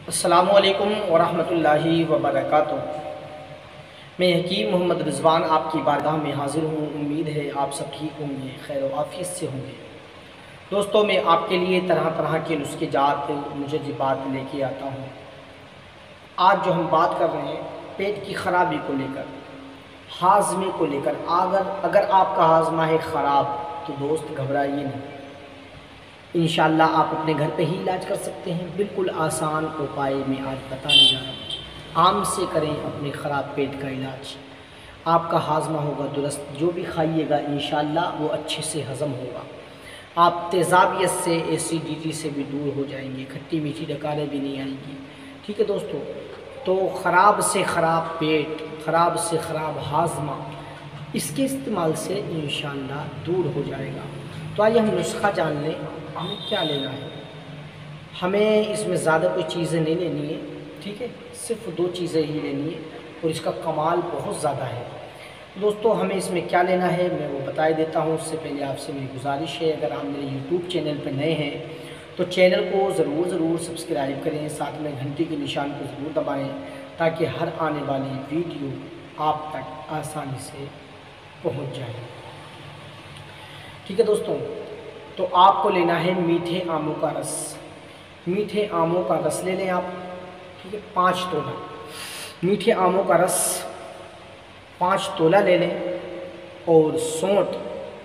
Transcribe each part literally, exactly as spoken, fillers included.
अस्सलामुअलैकुम वरहमतुल्लाहि वबरकातुहू। मैं हकीम मोहम्मद रिज़वान आपकी बारगाह में हाज़िर हूँ। उम्मीद है आप सब ठीक होंगे, खैर व आफ़ियत से होंगे। दोस्तों, मैं आपके लिए तरह तरह के नुस्खे जात मुजज़्ज़बात लेके आता हूँ। आज जो हम बात कर रहे हैं पेट की ख़राबी को लेकर, हाज़मे को लेकर। अगर अगर आपका हाज़मा है ख़राब तो दोस्त घबराइए नहीं, इंशाअल्लाह आप अपने घर पे ही इलाज कर सकते हैं। बिल्कुल आसान उपाय में आज बताने जा रहा हूँ। आम से करें अपने ख़राब पेट का इलाज, आपका हाज़मा होगा दुरुस्त। जो भी खाइएगा इंशाअल्लाह वो अच्छे से हज़म होगा। आप तेज़ाबियत से, एसिडिटी से भी दूर हो जाएंगे, खट्टी मीठी डकारें भी नहीं आएंगी। ठीक है दोस्तों, तो ख़राब से ख़राब पेट, ख़राब से ख़राब हाज़मा, इसके इस्तेमाल से इंशाअल्लाह दूर हो जाएगा। तो आइए हम नुस्खा जान लें, हमें क्या लेना है। हमें इसमें ज़्यादा कोई चीज़ें नहीं लेनी है, ठीक है, सिर्फ दो चीज़ें ही लेनी है और इसका कमाल बहुत ज़्यादा है। दोस्तों, हमें इसमें क्या लेना है मैं वो बता देता हूँ। उससे पहले आपसे मेरी गुजारिश है, अगर आप मेरे यूट्यूब चैनल पर नए हैं तो चैनल को ज़रूर ज़रूर सब्सक्राइब करें, साथ में घंटी के निशान को ज़रूर दबाएँ ताकि हर आने वाली वीडियो आप तक आसानी से पहुँच जाए। ठीक है दोस्तों, तो आपको लेना है मीठे आमों का रस। मीठे आमों का रस ले लें आप, ठीक है, पाँच तोला मीठे आमों का रस पाँच तोला ले लें। और सौंठ,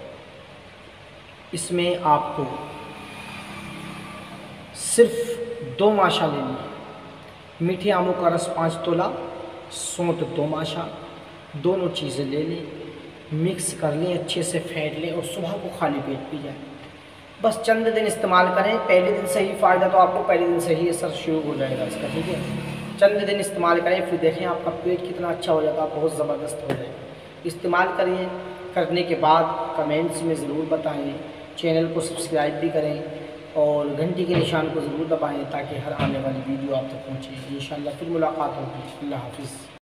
इसमें आपको सिर्फ दो माशा लेनी है। मीठे आमों का रस पाँच तोला, सौंठ दो माशा, दोनों चीज़ें ले लें, मिक्स कर लें, अच्छे से फेंट लें और सुबह को खाली पेट पी जाए। बस चंद दिन इस्तेमाल करें, पहले दिन से ही फ़ायदा तो आपको पहले दिन से ही असर शुरू हो जाएगा इसका, ठीक है। चंद दिन इस्तेमाल करें, फिर देखें आपका पेट कितना अच्छा हो जाएगा, बहुत ज़बरदस्त हो जाएगा। इस्तेमाल करिए, करने के बाद कमेंट्स में ज़रूर बताएं, चैनल को सब्सक्राइब भी करें और घंटी के निशान को ज़रूर दबाएं ताकि हर आने वाली वीडियो आप तक पहुँचे। इंशाअल्लाह फिर मुलाकात होगी। अल्लाह हाफ़िज़।